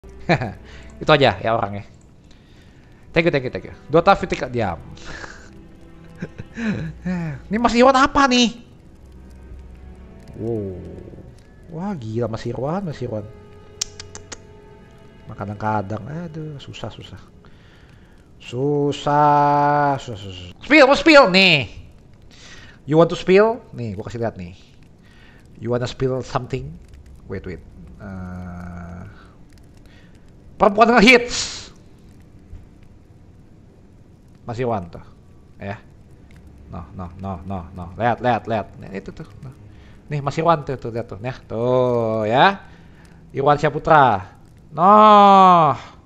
Itu aja ya orangnya. Thank you, thank you, thank you. Dota Fitik diam. Ini Mas Irwan apa nih? Wow. Wah gila Mas Irwan, Mas Irwan. Kadang-kadang, aduh susah susah. Susah, susah, susah. Spill, mau spill nih. You want to spill? Nih, gua kasih lihat nih. You wanna spill something? Wait, wait. Perempuan dengan hits. Masih Iwan tuh. Ya. No, no, no, no, no. Lihat, lihat, lihat. Nih, itu tuh. No. Nih, Mas Iwan tuh, lihat tuh. Nah, tuh ya. Iwan Syaputra. No.